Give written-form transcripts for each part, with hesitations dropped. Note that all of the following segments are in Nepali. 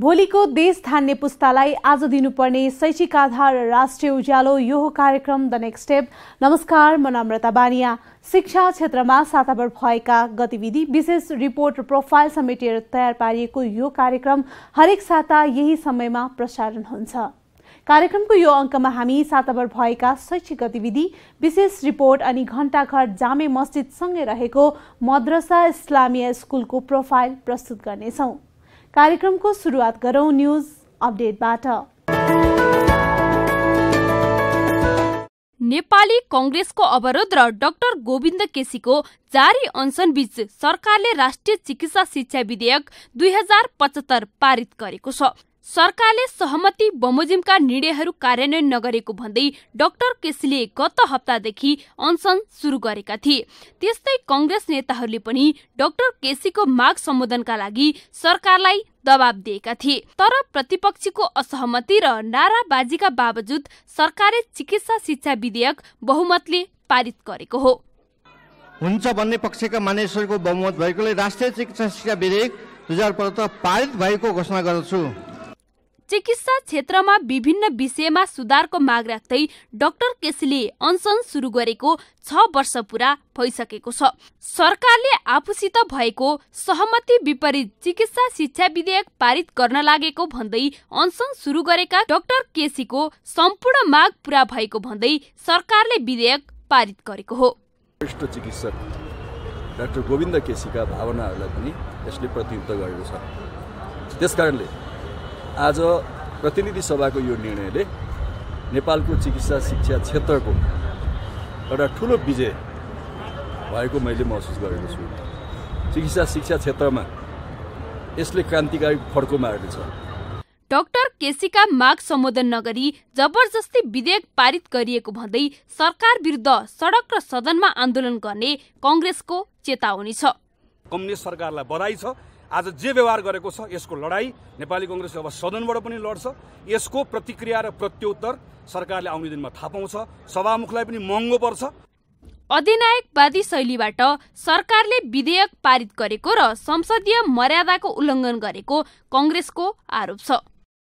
भोलिको देश धान्ने पुस्तालाई आज दिनुपर्ने शैक्षिक आधार राष्ट्रिय उज्यालो यो कार्यक्रम द नेक्स्ट स्टेप। नमस्कार, म नम्रता बानिया। शिक्षा क्षेत्रमा साताभर भएका गतिविधि विशेष रिपोर्ट प्रोफाइल समेटेर तयार पारिएको यो कार्यक्रम हरेक साता यही समयमा प्रसारण हुन्छ। कार्यक्रमको यो अङ्कमा हामी साताभर भएका शैक्षिक गतिविधि विशेष रिपोर्ट अनि घण्टाघर जामे मस्जिद सँगै रहेको मद्रसा इस्लामिया स्कुलको प्रोफाइल प्रस्तुत गर्नेछौँ। कार्यक्रमको सुरुवात गरौं न्यूज अपडेटबाट। नेपाली कांग्रेसको अवरोध र डाक्टर गोविन्द केसीको जारी अनसन बीच सरकारले राष्ट्रिय चिकित्सा शिक्षा विधेयक 2075 पारित गरेको छ। सरकारले सहमति बमोजिमका निर्णयहरू कार्यान्वयन नगरेको भन्दै डाक्टर केसीले गत हप्तादेखि अनसन सुरु गरेका थिए। त्यस्तै कांग्रेस नेताहरूले पनि डाक्टर केसीको माग सम्बोधनका लागि सरकारलाई दबाब दिएका थिए। तर प्रतिपक्षीको असहमति र नाराबाजीका बावजुद सरकारले चिकित्सा शिक्षा विधेयक बहुमतले पारित गरेको हो। हुन्छ भन्ने पक्षका मानिसहरूको बहुमत भएकोले राष्ट्रिय चिकित्सा शिक्षा विधेयक 2075 पारित भएको घोषणा गर्दछु। चिकित्सा क्षेत्रमा विभिन्न विषयमा सुधारको माग राख्दै डाक्टर केसीले अनसन सुरु गरेको 6 वर्ष पूरा भइसकेको छ। सरकारले आफूसित भएको सहमति विपरीत चिकित्सा शिक्षा विधेयक पारित गर्न लागेको भन्दै अनसन सुरु गरेका डाक्टर केसीको सम्पूर्ण माग पूरा भएको भन्दै सरकारले विधेयक पारित गरेको हो। वरिष्ठ चिकित्सक डाक्टर गोविन्द केसीका भावनाहरूलाई पनि यसले प्रतियुक्त गरेको छ। त्यसकारणले आज प्रतिनिधि सभाको यो निर्णयले नेपालको चिकित्सा शिक्षा क्षेत्रको एउटा ठूलो विजय भएको मैले महसुस गरेको छु। चिकित्सा शिक्षा क्षेत्रमा यसले क्रान्तिकारी फड्को मारेको छ। डाक्टर केसीका माग सम्बोधन नगरी जबरजस्ती विधेयक पारित गरिएको भन्दै सरकार विरुद्ध सडक र सदनमा आन्दोलन गर्ने कांग्रेसको चेतावनी छ। कम्युनिस्ट सरकारलाई बधाई छ। आज जे व्यवहार गरेको छ यसको लडाई नेपाली कांग्रेसले अब सदनबाट पनि लड्छ। यसको प्रतिक्रिया र प्रत्युत्तर सरकारले आउने दिनमा थाहा पाउँछ। सभामुखलाई पनि महँगो पर्छ। अधिनायकवादी शैलीबाट सरकारले विधेयक पारित गरेको र संसदीय मर्यादाको उल्लङ्घन गरेको कांग्रेसको आरोप छ।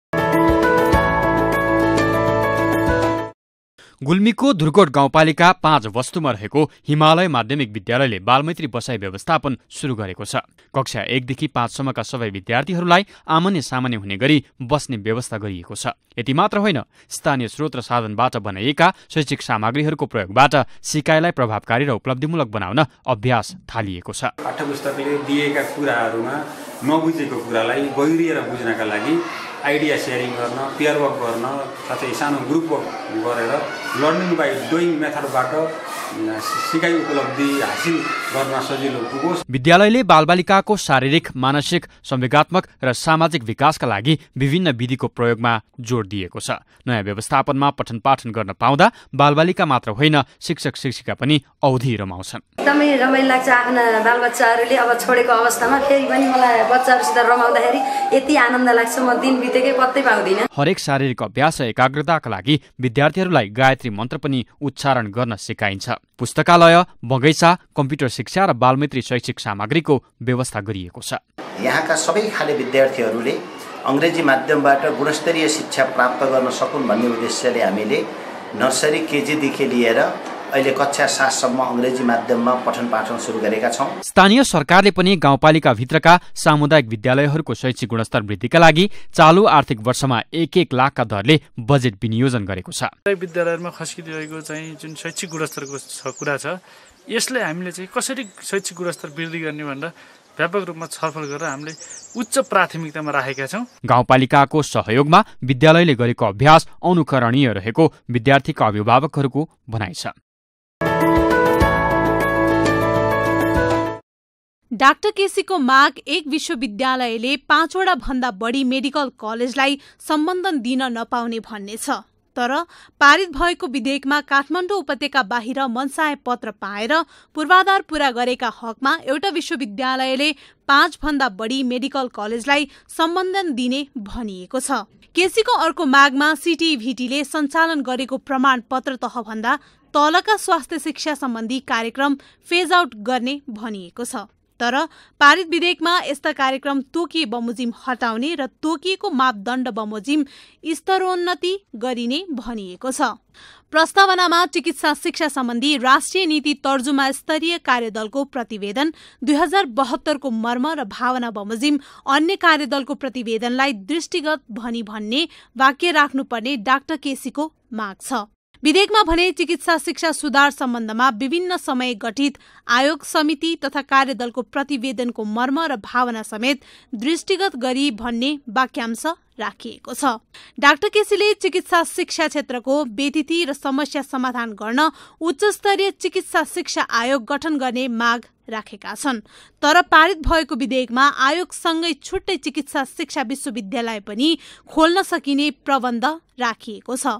गुल्मीको धुर्कोट गाउँपालिका 5 वस्तुमा रहेको हिमालय माध्यमिक विद्यालयले बालमैत्री बसाई व्यवस्थापन सुरु गरेको छ। कक्षा 1 देखि 5 सम्मका सबै विद्यार्थीहरूलाई आमने सामान्य हुने गरी बस्ने व्यवस्था गरिएको छ। यति मात्र होइन, स्थानीय स्रोत र साधनबाट बनाइएका शैक्षिक सामग्रीहरूको प्रयोगबाट सिकाइलाई प्रभावकारी र उपलब्धिमूलक बनाउन अभ्यास थालिएको छ। पाठ्यपुस्तकले दिएका कुराहरूमा नबुझेको कुरालाई गहिरिएर बुझ्नका लागि आइडिया सेयरिङ गर्न, पेयर वर्क गर्न, साथै सानो ग्रुप वर्क गरेर लर्निङ बाई डुइङ मेथडबाट सिकाइ उपलब्धि हासिल गर्न सजिलो पुगोस्। विद्यालयले बालबालिकाको शारीरिक, मानसिक, संवेगात्मक र सामाजिक विकासका लागि विभिन्न विधिको प्रयोगमा जोड दिएको छ। नयाँ व्यवस्थापनमा पठन पाठन गर्न पाउँदा बालबालिका मात्र होइन, शिक्षक शिक्षिका पनि औधी रमाउँछन्। एकदमै रमाइलो लाग्छ। आफ्ना बालबच्चाहरूले अब छोडेको अवस्थामा फेरि पनि मलाई बच्चाहरूसित रमाउँदाखेरि यति आनन्द लाग्छ, म दिन बितेकै पत्तै पाउँदिनँ। हरेक शारीरिक अभ्यास र एकाग्रताका लागि विद्यार्थीहरूलाई गायत्री मन्त्र पनि उच्चारण गर्न सिकाइन्छ। पुस्तकालय, बगैँचा, कम्प्युटर शिक्षा र बालमैत्री शैक्षिक सामग्रीको व्यवस्था गरिएको छ। यहाँका सबै खाले विद्यार्थीहरूले अङ्ग्रेजी माध्यमबाट गुणस्तरीय शिक्षा प्राप्त गर्न सकुन् भन्ने उद्देश्यले हामीले नर्सरी केजीदेखि लिएर अहिले कक्षा 7 सम्म अङ्ग्रेजी माध्यममा पठन पाठन सुरु गरेका छौँ। स्थानीय सरकारले पनि गाउँपालिका भित्रका सामुदायिक विद्यालयहरूको शैक्षिक गुणस्तर वृद्धिका लागि चालु आर्थिक वर्षमा 1 लाखका दरले बजेट विनियोजन गरेको छ। विद्यालयमा खस्किरहेको चाहिँ जुन शैक्षिक गुणस्तरको कुरा छ, यसले हामीले चाहिँ कसरी शैक्षिक गुणस्तर वृद्धि गर्ने भनेर व्यापक रूपमा छलफल गरेर हामीले उच्च प्राथमिकतामा राखेका छौँ। गाउँपालिकाको सहयोगमा विद्यालयले गरेको अभ्यास अनुकरणीय रहेको विद्यार्थीका अभिभावकहरूको भनाइ छ। डाक्टर केसीको माग, एक विश्वविद्यालयले 5 वटा भन्दा बढी मेडिकल कलेजलाई सम्बन्धन दिन नपाउने भन्ने छ। तर पारित भएको विधेयकमा काठमाडौँ उपत्यका बाहिर मनसाय पत्र पाएर पूर्वाधार पूरा गरेका हकमा एउटा विश्वविद्यालयले 5 भन्दा बढी मेडिकल कलेजलाई सम्बन्धन दिने भनिएको छ। केसीको अर्को मागमा सिटिभिटीले सञ्चालन गरेको प्रमाणपत्र तहभन्दा तलका स्वास्थ्य शिक्षा सम्बन्धी कार्यक्रम फेज आउट गर्ने भनिएको छ। तर पारित विधेयकमा यस्ता कार्यक्रम तोकिए बमोजिम हटाउने र तोकिएको मापदण्ड बमोजिम स्तरोन्नति गरिने भनिएको छ। प्रस्तावनामा चिकित्सा शिक्षा सम्बन्धी राष्ट्रिय नीति तर्जुमा स्तरीय कार्यदलको प्रतिवेदन 2072 को मर्म र भावना बमोजिम अन्य कार्यदलको प्रतिवेदनलाई दृष्टिगत भनी भन्ने वाक्य राख्नुपर्ने डाक्टर केसीको माग छ। विधेयकमा भने चिकित्सा शिक्षा सुधार सम्बन्धमा विभिन्न समय गठित आयोग समिति तथा कार्यदलको प्रतिवेदनको मर्म र भावना समेत दृष्टिगत गरी भन्ने वाक्यांश राखिएको छ। डाक्टर केसीले चिकित्सा शिक्षा क्षेत्रको व्यतिथि र समस्या समाधान गर्न उच्चस्तरीय चिकित्सा शिक्षा आयोग गठन गर्ने माग राखेका छन्। तर पारित भएको विधेयकमा आयोगसँगै छुट्टै चिकित्सा शिक्षा विश्वविद्यालय पनि खोल्न सकिने प्रबन्ध राखिएको छ।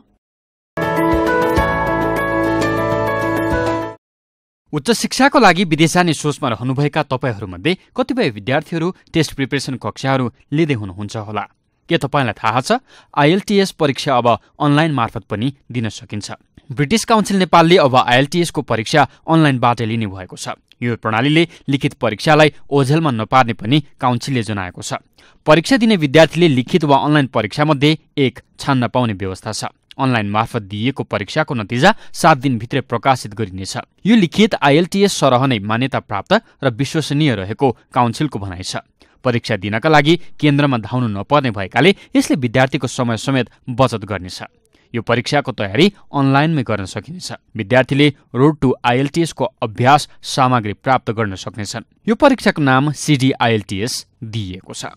उच्च शिक्षाको लागि विदेश जाने सोचमा रहनुभएका तपाईहरूमध्ये कतिपय विद्यार्थीहरू टेस्ट प्रिपरेसन कक्षाहरू लिँदै हुनुहुन्छ होला। के तपाईँलाई थाहा छ आईएलटीएस परीक्षा अब अनलाइन मार्फत पनि दिन सकिन्छ। ब्रिटिश काउन्सिल नेपालले अब आईएलटीएस को परीक्षा अनलाइनबाट लिने भएको छ। यो प्रणालीले लिखित परीक्षालाई ओझेलमा नपार्ने पनि काउन्सिलले जनाएको छ। परीक्षा दिने विद्यार्थीले लिखित वा अनलाइन परीक्षामध्ये एक छान्न पाउने व्यवस्था छ। अनलाइन मार्फत दिइएको परीक्षाको नतिजा 7 दिनभित्रै प्रकाशित गरिनेछ। यो लिखित आईएलटीएस सरह नै मान्यता प्राप्त र विश्वसनीय रहेको काउन्सिलको भनाइ छ। परीक्षा दिनका लागि केन्द्रमा धाउनु नपर्ने भएकाले यसले विद्यार्थीको समय समेत बचत गर्नेछ। यो परीक्षाको तयारी अनलाइनमै गर्न सकिनेछ। विद्यार्थीले रोड टु आईएलटीएस को अभ्यास सामग्री प्राप्त गर्न सक्नेछन्। यो परीक्षाको नाम सिडिआईएलटीएस दिइएको छ।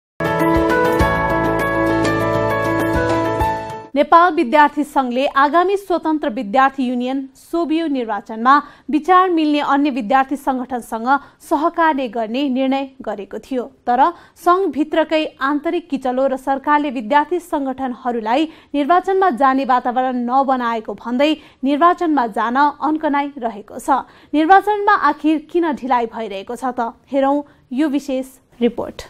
नेपाल विद्यार्थी संघले आगामी स्वतन्त्र विद्यार्थी युनियन सोबियो निर्वाचनमा विचार मिल्ने अन्य विद्यार्थी संगठनसँग सहकार्य गर्ने निर्णय गरेको थियो। तर संघभित्रकै आन्तरिक किचलो र सरकारले विद्यार्थी संगठनहरूलाई निर्वाचनमा जाने वातावरण नबनाएको भन्दै निर्वाचनमा जान अन्कनाइ रहेको छ। निर्वाचनमा आखिर किन ढिलाइ भइरहेको छ त हेरौं यो विशेष रिपोर्ट।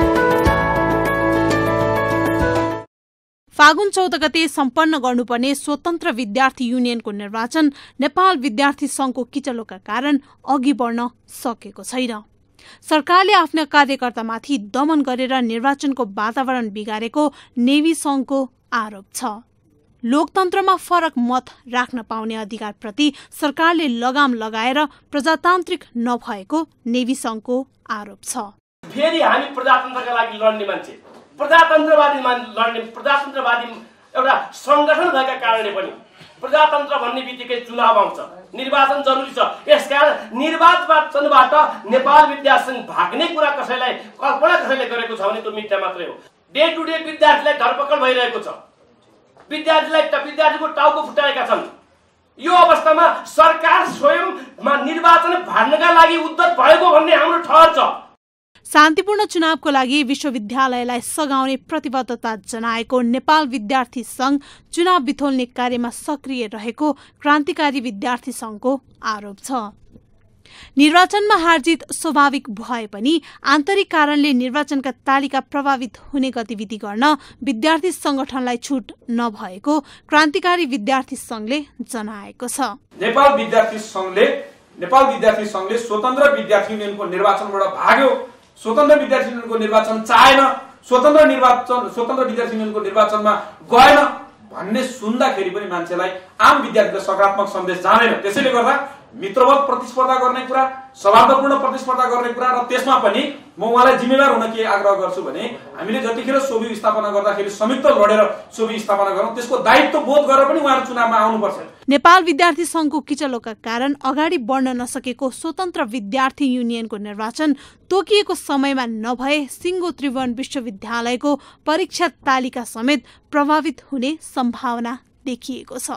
फागुन 14 गते सम्पन्न गर्नुपर्ने स्वतन्त्र विद्यार्थी युनियनको निर्वाचन नेपाल विद्यार्थी संघको किचलोका कारण अघि बढ्न सकेको छैन। सरकारले आफ्ना कार्यकर्तामाथि दमन गरेर निर्वाचनको वातावरण बिगारेको नेवी संघको आरोप छ। लोकतन्त्रमा फरक मत राख्न पाउने अधिकारप्रति सरकारले लगाम लगाएर प्रजातान्त्रिक नभएको नेवी संघको आरोप छ। फेरि हामी प्रजातन्त्रका लागि लड्ने मान्छे, प्रजातन्त्रवादी लड्ने प्रजातन्त्रवादी एउटा संगठन भएका कारणले पनि प्रजातन्त्र भन्ने बित्तिकै चुनाव आउँछ, निर्वाचन जरुरी छ। यसकारण निर्वाचनबाट नेपाल विद्यार्थी संघ भाग्ने कुरा कसैलाई कल्पना कसैले गरेको छ भने त्यो मिथ्या मात्रै हो। डे टु डे विद्यार्थीलाई धरपकड भइरहेको छ, विद्यार्थीको टाउको फुटाएका छन्। यो अवस्थामा सरकार स्वयंमा निर्वाचन भाड्नका लागि उद्यत भएको भन्ने हाम्रो ठहर छ। शान्तिपूर्ण चुनावको लागि विश्वविद्यालयलाई सघाउने प्रतिबद्धता जनाएको नेपाल विद्यार्थी संघ चुनाव बिथोल्ने कार्यमा सक्रिय रहेको क्रान्तिकारी विद्यार्थी संघको आरोप छ। निर्वाचनमा हारजित स्वाभाविक भए पनि आन्तरिक कारणले निर्वाचनका तालिका प्रभावित हुने गतिविधि गर्न विद्यार्थी संगठनलाई छुट नभएको क्रान्तिकारी विद्यार्थी संघले जनाएको छ। नेपाल विद्यार्थी संघले स्वतन्त्र विद्यार्थी युनियनको निर्वाचनबाट भाग्यो, स्वतन्त्र विद्यार्थी युनियनको निर्वाचन चाहेन, स्वतन्त्र विद्यार्थी युनियनको निर्वाचनमा गएन भन्ने सुन्दाखेरि पनि मान्छेलाई आम विद्यार्थीलाई सकारात्मक सन्देश जाँदैन। त्यसैले गर्दा मित्रवत प्रतिस्पर्धा गर्ने कुरा, सौहार्दपूर्ण प्रतिस्पर्धा गर्ने कुरा र त्यसमा पनि म उहाँलाई जिम्मेवार हुन के आग्रह गर्छु भने हामीले जतिखेर सोबी स्थापना गर्दाखेरि संयुक्त लडेर सोबी स्थापना गरौँ, त्यसको दायित्व बोध गरेर पनि उहाँहरू चुनावमा आउनुपर्छ। नेपाल विद्यार्थी संघको किचलोका कारण अगाडि बढ्न नसकेको स्वतन्त्र विद्यार्थी युनियनको निर्वाचन तोकिएको समयमा नभए सिङ्गो त्रिभुवन विश्वविद्यालयको परीक्षा तालिका समेत प्रभावित हुने सम्भावना देखिएको छ।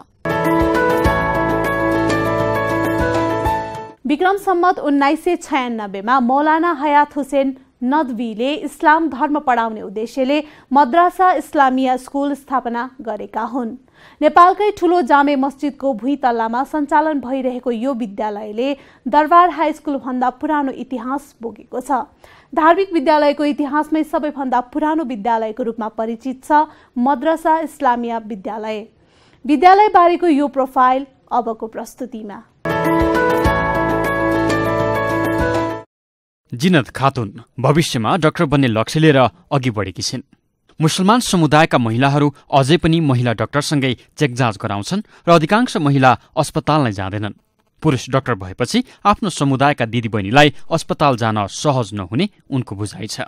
विक्रम सम्मत 1996 मा मौलाना हयात हुसेन नदवीले इस्लाम धर्म पढाउने उद्देश्यले मद्रासा इस्लामिया स्कुल स्थापना गरेका हुन्। नेपालकै ठूलो जामे मस्जिदको भुइँतल्लामा सञ्चालन भइरहेको यो विद्यालयले दरबार हाई स्कुल भन्दा पुरानो इतिहास बोकेको छ। धार्मिक विद्यालयको इतिहासमै सबैभन्दा पुरानो विद्यालयको रूपमा परिचित छ मद्रासा इस्लामिया विद्यालय। विद्यालयबारेको यो प्रोफाइल अबको प्रस्तुतिमा। जिनत खातुन भविष्यमा डाक्टर बन्ने लक्ष्य लिएर अघि बढेकी छिन्। मुसलमान समुदायका महिलाहरू अझै पनि महिला डाक्टरसँगै चेक जाँच गराउँछन् र अधिकांश महिला अस्पताल नै जाँदैनन्। पुरुष डाक्टर भएपछि आफ्नो समुदायका दिदीबहिनीलाई अस्पताल जान सहज नहुने उनको बुझाइ छ।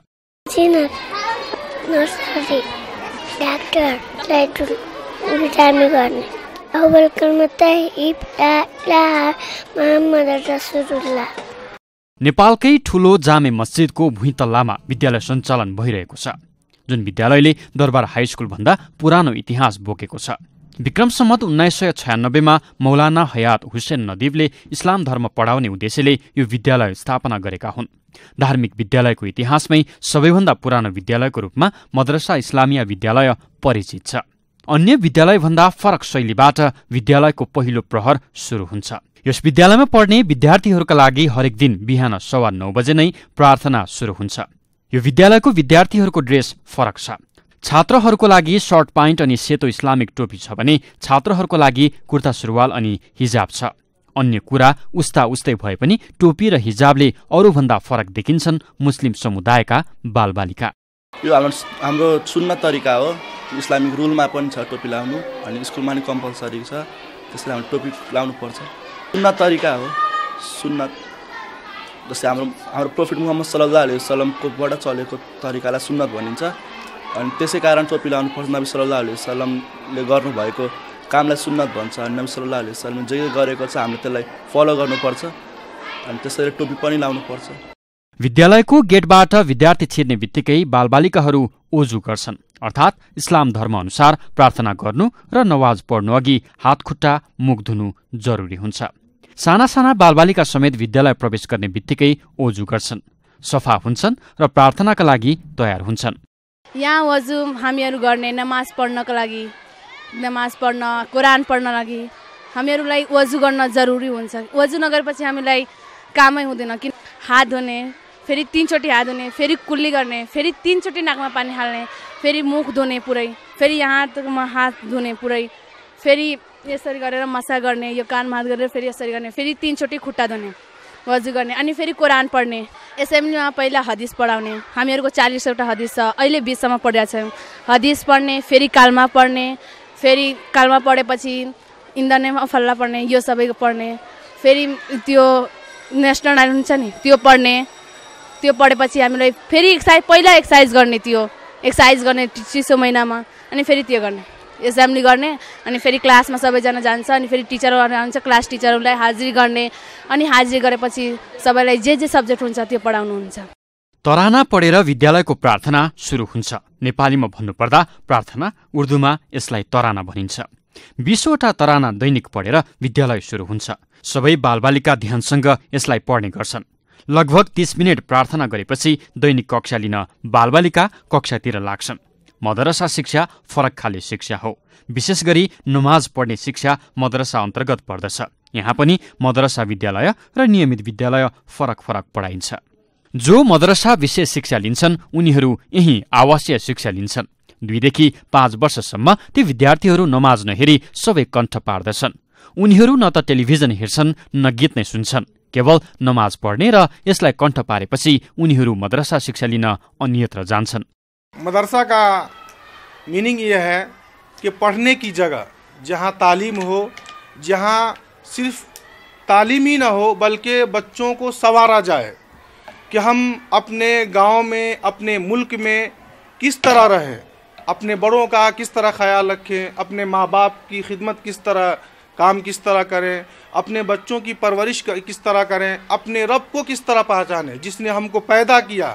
नेपालकै ठूलो जामे मस्जिदको भुइँतल्लामा विद्यालय सञ्चालन भइरहेको छ, जुन विद्यालयले दरबार हाई स्कुल भन्दा पुरानो इतिहास बोकेको छ। विक्रम सम्वत 1996 मा मौलाना हयात हुसैन नदीवले इस्लाम धर्म पढाउने उद्देश्यले यो विद्यालय स्थापना गरेका हुन्। धार्मिक विद्यालयको इतिहासमै सबैभन्दा पुरानो विद्यालयको रूपमा मद्रसा इस्लामिया विद्यालय परिचित छ। अन्य विद्यालयभन्दा फरक शैलीबाट विद्यालयको पहिलो प्रहर सुरु हुन्छ। यस विद्यालयमा पढ्ने विद्यार्थीहरूका लागि हरेक दिन बिहान 9:15 बजे नै प्रार्थना सुरु हुन्छ। यो विद्यालयको विद्यार्थीहरूको ड्रेस फरक छ। छात्रहरूको लागि सर्ट प्यान्ट अनि सेतो इस्लामिक टोपी छ भने छात्रहरूको लागि कुर्ता सुरुवाल अनि हिजाब छ। अन्य कुरा उस्तै भए पनि टोपी र हिजाबले अरूभन्दा फरक देखिन्छन् मुस्लिम समुदायका बालबालिका। यो हाम्रो सुन्नत तरिका हो। इस्लामिक रुलमा पनि छ टोपी लाउनु, अनि स्कुलमा पनि कम्पलसरी छ, त्यसैले हामीले टोपी लाउनु पर्छ। सुन्नत तरिका हो। सुन्नत जस्तै हाम्रो प्रोफेट मुहम्मद सल्लल्लाहु अलैहि वसल्लमकोबाट चलेको तरिकालाई सुन्नत भनिन्छ, अनि त्यसै कारण टोपी लाउनु पर्छ। नबी सल्लल्लाहु अलैहि वसल्लमले गर्नुभएको कामलाई सुन्नत भन्छ। अनि नबी सल्लल्लाहु अलैहि वसल्लमले जे गरेको छ हामीले त्यसलाई फलो गर्नुपर्छ, अनि त्यसैले टोपी पनि लाउनु पर्छ। विद्यालयको गेटबाट विद्यार्थी छिर्ने बित्तिकै बालबालिकाहरू ओजु गर्छन्, अर्थात् इस्लाम धर्म अनुसार प्रार्थना गर्नु र नमाज पढ्नु अघि हात खुट्टा मुख धुनु जरुरी हुन्छ। साना साना बालबालिका समेत विद्यालय प्रवेश गर्ने बित्तिकै ओजु गर्छन्, सफा हुन्छन् र प्रार्थनाका लागि तयार हुन्छन्। यहाँ वजु हामीहरू गर्ने नमाज पढ्नको लागि, नमाज पढ्न, कुरान पढ्न लागि हामीहरूलाई वजु गर्न जरुरी हुन्छ। वजु नगरेपछि हामीलाई कामै हुँदैन कि हात धुने, फेरि 3 चोटि हात धुने, फेरि कुल्ली गर्ने, फेरि 3 चोटि नाकमा पानी हाल्ने, फेरि मुख धुने पुरै, फेरि यहाँ हात धुने पुरै, फेरि यसरी गरेर मसा गर्ने, यो कानमा हात गरेर फेरि यसरी गर्ने, फेरि 3 चोटि खुट्टा धुने, वजु गर्ने, अनि फेरि कुरान पढ्ने। एसेम्ब्लीमा पहिला हदिस पढाउने, हामीहरूको 40 वटा हदिस छ, अहिले 20 सम्म पढेका छौँ। हदिस पढ्ने, फेरि कालमा पढ्ने, फेरि कालमा पढेपछि इन्धनमा फल्ला पढ्ने, यो सबैको पढ्ने, फेरि त्यो नेसनल आइडल हुन्छ नि त्यो पढ्ने। त्यो पढेपछि हामीलाई फेरि पहिला एक्सर्साइज गर्ने, त्यो एक्सर्साइज गर्ने चिसो महिनामा, अनि फेरि त्यो गर्ने, एसेम्ब्ली गर्ने, अनि फेरि क्लासमा सबैजना जान्छ, अनि फेरि टिचरहरू आउँछ, क्लास टिचरहरूलाई हाजिरी गर्ने, अनि हाजिरी गरेपछि सबैलाई जे सब्जेक्ट हुन्छ त्यो पढाउनुहुन्छ। तराना पढेर विद्यालयको प्रार्थना सुरु हुन्छ। नेपालीमा भन्नुपर्दा प्रार्थना, उर्दूमा यसलाई तराना भनिन्छ। 20 वटा तराना दैनिक पढेर विद्यालय सुरु हुन्छ। सबै बालबालिका ध्यानसँग यसलाई पढ्ने गर्छन्। लगभग 30 मिनट प्रार्थना गरेपछि दैनिक कक्षा लिन बालबालिका कक्षातिर लाग्छन्। मदरसा शिक्षा फरक खाले शिक्षा हो। विशेष गरी नमाज पढ्ने शिक्षा मदरसा अन्तर्गत पर्दछ। यहाँ पनि मदरसा विद्यालय र नियमित विद्यालय फरक पढाइन्छ। जो मदरसा विशेष शिक्षा लिन्छन् उनीहरू यही आवासीय शिक्षा लिन्छन्। 2 देखि 5 वर्षसम्म ती विद्यार्थीहरू नमाज नहेरी सबै कण्ठ पार्दछन्। उनीहरू न त टेलिभिजन हेर्छन् न गीत नै सुन्छन्, केवल नमाज पढ्ने र यसलाई कण्ठ पारेपछि उनीहरू मदरसा शिक्षा लिन अन्यत्र जान्छन्। मदरसा का मीनिंग यह है कि पढ़ने की जगह जहाँ तालीम हो, जहाँ सिर्फ तालीम ही ना हो बल्कि बच्चों को संवारा जाए कि हम अपने गांव में, अपने मुल्क में किस तरह रहें, अपने बड़ों का किस तरह ख्याल रखें, अपने माँ बाप की खिदमत किस तरह, काम किस तरह करें, अपने बच्चों की परवरिश किस तरह करें, अपने रब को किस तरह पहचानें जिसने हमको पैदा किया,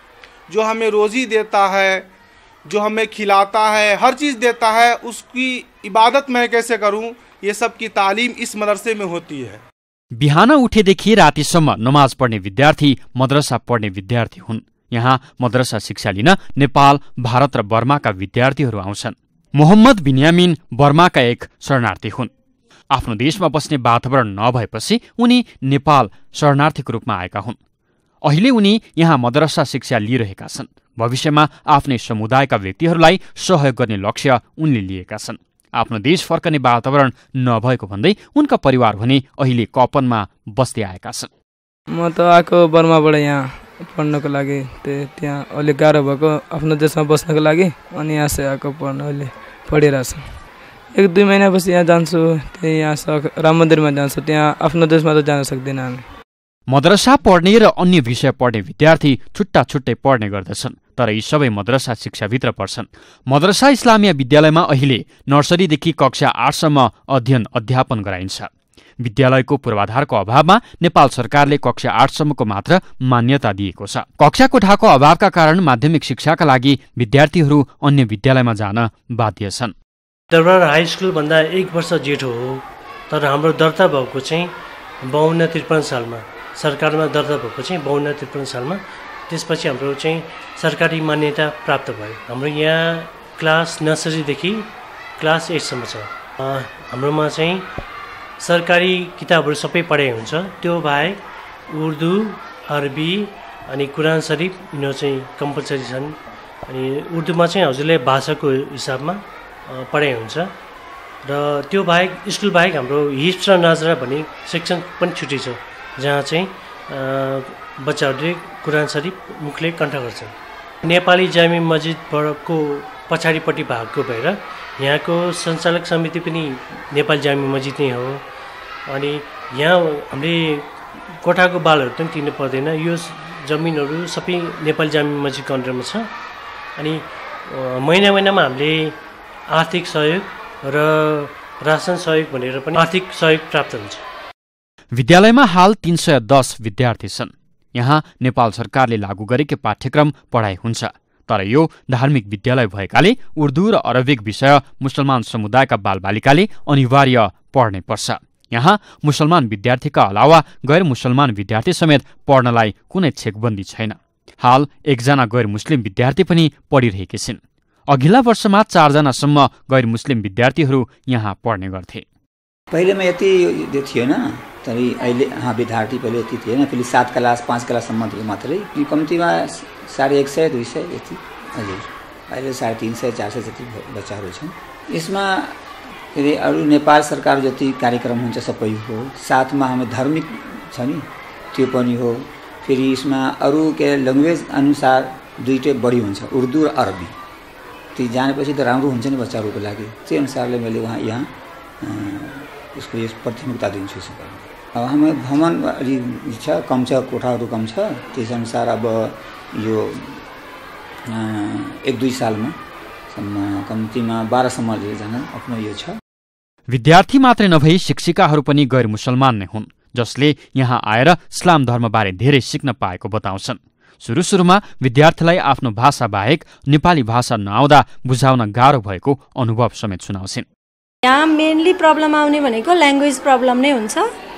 जो हमें रोज़ी देता है, जो हमें खिलाता है, हर चीज़ देता है, उसकी इबादत मैं कैसे करूं, ये सब की तालीम इस मदरसे में होती है। बिहान उठेदेखि रातिसम्म नमाज पढ्ने विद्यार्थी मदरसा पढ्ने विद्यार्थी हुन्। यहाँ मदरसा शिक्षा लिन नेपाल, भारत र बर्माका विद्यार्थीहरू आउँछन्। मोहम्मद बिन्यामिन बर्माका एक शरणार्थी हुन्। आफ्नो देशमा बस्ने वातावरण नभएपछि उनी नेपाल शरणार्थीको रूपमा आएका हुन्। अहिले उनी यहाँ मदरसा शिक्षा लिइरहेका छन्। भविष्यमा आफ्नै समुदायका व्यक्तिहरूलाई सहयोग गर्ने लक्ष्य उनले लिएका छन्। आफ्नो देश फर्कने वातावरण नभएको भन्दै उनका परिवार भने अहिले कपनमा बस्दै आएका छन्। म त आएको बर्माबाट यहाँ पढ्नको लागि त्यहाँ अहिले गाह्रो भएको आफ्नो देशमा बस्नको लागि अनि यहाँ चाहिँ आएको पढ्न अहिले पढिरहेछ 1-2 महिनापछि यहाँ जान्छु त्यही यहाँ राम मन्दिरमा जान्छु त्यहाँ आफ्नो देशमा त जान सक्दैन हामी मद्रसा पढ्ने र अन्य विषय पढ्ने विद्यार्थी छुट्टा छुट्टै पढ्ने गर्दछन् तर यी सबै मद्रसा शिक्षाभित्र पर्छन् मद्रसा इस्लामिया विद्यालयमा अहिले नर्सरीदेखि कक्षा 8 सम्म अध्ययन गराइन्छ विद्यालयको पूर्वाधारको अभावमा नेपाल सरकारले कक्षा 8 सम्मको मात्र मान्यता दिएको छ कक्षा कोठाको अभावका कारण माध्यमिक शिक्षाका लागि विद्यार्थीहरू अन्य विद्यालयमा जान बाध्य छन् दरबार हाई स्कुल भन्दा 1 वर्ष जेठो हो तर हाम्रो दर्ता भएको चाहिँ 52-53 सालमा सरकारमा दर्ता भएको चाहिँ 52-53 सालमा त्यसपछि हाम्रो चाहिँ सरकारी मान्यता प्राप्त भयो हाम्रो यहाँ क्लास नर्सरीदेखि क्लास 8 सम्म छ हाम्रोमा चाहिँ सरकारी किताबहरू सबै पढाइ हुन्छ त्यो बाहेक उर्दू अरबी अनि कुरान शरीफ यिनीहरू चाहिँ कम्पलसरी छन् अनि उर्दूमा चाहिँ हजुरले भाषाको हिसाबमा पढाइ हुन्छ र त्यो बाहेक स्कुल बाहेक हाम्रो हिफ्स र नजरा भन्ने सेक्सन पनि छुट्टै छ जहाँ चाहिँ बच्चाहरूले कुरान शरीफ मुखले कण्ठ गर्छन् नेपाली जामी मस्जिदको पछाडिपट्टि भागको भएर यहाँको सञ्चालक समिति पनि नेपाली जामी मस्जिद नै हो अनि यहाँ हामीले कोठाको बालहरू पनि तिर्नु पर्दैन यो जमिनहरू सबै नेपाली जामी मस्जिदको अन्डरमा छ अनि महिनामा हामीले आर्थिक सहयोग र राशन सहयोग भनेर पनि आर्थिक सहयोग प्राप्त हुन्छ विद्यालयमा हाल 310 विद्यार्थी छन् यहाँ नेपाल सरकारले लागू गरेको पाठ्यक्रम पढाइ हुन्छ तर यो धार्मिक विद्यालय भएकाले उर्दू र अरबिक विषय मुसलमान समुदायका बालबालिकाले अनिवार्य पढ्नै पर्छ यहाँ मुसलमान विद्यार्थीका अलावा गैर मुसलमान विद्यार्थी समेत पढ्नलाई कुनै छेकबन्दी छैन हाल 1 जना गैर मुस्लिम विद्यार्थी पनि पढिरहेकी छिन् अघिल्ला वर्षमा 4 जनासम्म गैर मुस्लिम विद्यार्थीहरू यहाँ पढ्ने गर्थे पहिलेमा यति थिएन तर अहिले विद्यार्थी पहिले यति थिएन फेरि 7 क्लास 5 क्लाससम्म थियो मात्रै कम्तीमा 150 200 यति हजुर अहिले 350 400 जति बच्चाहरू छन् यसमा फेरि अरू नेपाल सरकार जति कार्यक्रम हुन्छ सबै हो साथमा हामी धार्मिक छ नि त्यो पनि हो फेरि यसमा अरू के ल्याङ्ग्वेज अनुसार दुईटै बढी हुन्छ उर्दू र अरबी त्यो जानेपछि त राम्रो हुन्छ नि बच्चाहरूको लागि त्यही अनुसारले मैले यहाँ उसको यस प्राथमिकता दिन्छु अब हामी भ्रमण छ कम छ कोठाहरू कम छ त्यस अनुसार अब यो 1-2 सालमा कम्तीमा 12 सम्म जान आफ्नो यो छ विद्यार्थी मात्रै नभई शिक्षिकाहरू पनि गैर मुसलमान नै हुन् जसले यहाँ आएर इस्लाम धर्मबारे धेरै सिक्न पाएको बताउँछन् सुरुमा विद्यार्थीलाई आफ्नो भाषा बाहेक नेपाली भाषा नआउँदा बुझाउन गाह्रो भएको अनुभव समेत सुनाउँछिन् यहाँ मेनली प्रब्लम आउने भनेको ल्याङ्ग्वेज प्रब्लम नै हुन्छ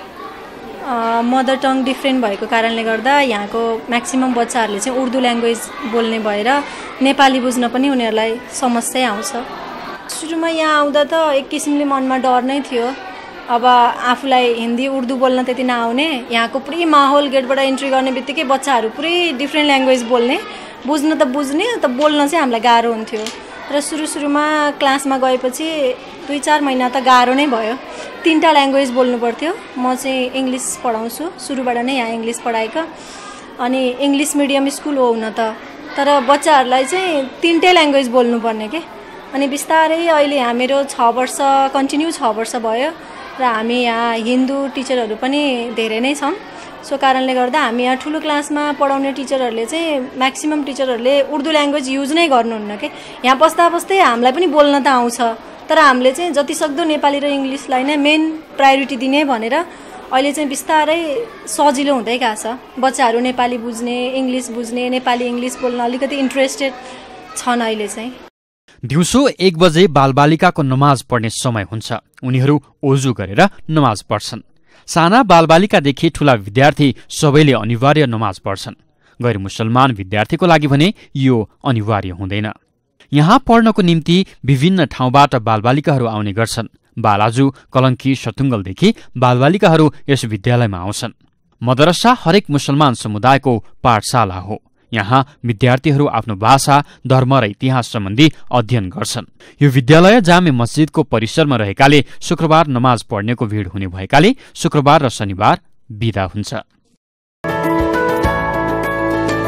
मदर टङ डिफ्रेन्ट भएको कारणले गर्दा यहाँको म्याक्सिमम बच्चाहरूले चाहिँ उर्दू ल्याङ्ग्वेज बोल्ने भएर नेपाली बुझ्न पनि उनीहरूलाई समस्या आउँछ सुरुमा यहाँ आउँदा त एक किसिमले मनमा डर नै थियो अब आफूलाई हिन्दी उर्दू बोल्न त्यति नआउने यहाँको पुरै माहौल गेटबाट इन्ट्री गर्ने बित्तिकै बच्चाहरू पुरै डिफ्रेन्ट ल्याङ्ग्वेज बोल्ने बुझ्न त बुझ्ने त बोल्न चाहिँ हामीलाई गाह्रो हुन्थ्यो र सुरुमा क्लासमा गएपछि 2-4 महिना त गाह्रो नै भयो 3टा ल्याङ्ग्वेज बोल्नु पर्थ्यो म चाहिँ इङ्ग्लिस पढाउँछु सुरुबाट नै यहाँ इङ्ग्लिस पढाएको अनि इङ्ग्लिस मिडियम स्कुल हो हुन त तर बच्चाहरूलाई चाहिँ 3टै ल्याङ्ग्वेज बोल्नुपर्ने के अनि बिस्तारै अहिले यहाँ मेरो 6 वर्ष कन्टिन्यू 6 वर्ष भयो र हामी यहाँ हिन्दू टिचरहरू पनि धेरै नै छौँ सो कारणले गर्दा हामी यहाँ ठुलो क्लासमा पढाउने टिचरहरूले चाहिँ म्याक्सिमम टिचरहरूले उर्दू ल्याङ्ग्वेज युज नै गर्नुहुन्न के यहाँ बस्दै हामीलाई पनि बोल्न त आउँछ तर हामीले चाहिँ जतिसक्दो नेपाली र इङ्ग्लिसलाई नै मेन प्रायोरिटी दिने भनेर अहिले चाहिँ बिस्तारै सजिलो हुँदै गएको छ बच्चाहरू नेपाली बुझ्ने इङ्ग्लिस बुझ्ने नेपाली इङ्ग्लिस बोल्न अलिकति इन्ट्रेस्टेड छन् अहिले चाहिँ दिउँसो 1 बजे बालबालिकाको नमाज पढ्ने समय हुन्छ उनीहरू ओजु गरेर नमाज पढ्छन् साना बालबालिकादेखि ठूला विद्यार्थी सबैले अनिवार्य नमाज पढ्छन् गैर मुसलमान विद्यार्थीको लागि भने यो अनिवार्य हुँदैन यहाँ पढ्नको निम्ति विभिन्न ठाउँबाट बालबालिकाहरू आउने गर्छन् बालाजु कलङ्की सतुङ्गलदेखि बालबालिकाहरू यस विद्यालयमा आउँछन् मदरसा हरेक मुसलमान समुदायको पाठशाला हो यहाँ विद्यार्थीहरू आफ्नो भाषा धर्म र इतिहास सम्बन्धी अध्ययन गर्छन् यो विद्यालय जामे मस्जिदको परिसरमा रहेकाले शुक्रबार नमाज पढ्नेको भिड हुने भएकाले शुक्रबार र शनिबार बिदा हुन्छ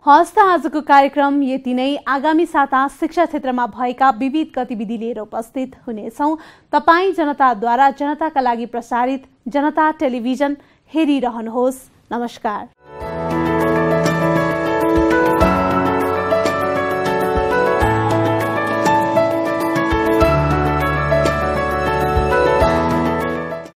हस् त आजको कार्यक्रम यति नै। आगामी साता शिक्षा क्षेत्रमा भएका विविध गतिविधि लिएर उपस्थित हुनेछौँ। तपाईँ जनताद्वारा जनताका लागि प्रसारित जनता टेलिभिजन हेरिरहनुहोस्। नमस्कार।